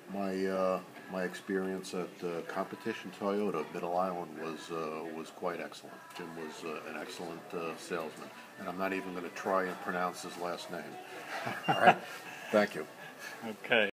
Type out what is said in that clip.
My experience at Competition Toyota, Middle Island, was quite excellent. Jim was an excellent salesman, and I'm not even going to try and pronounce his last name. All right, thank you. Okay.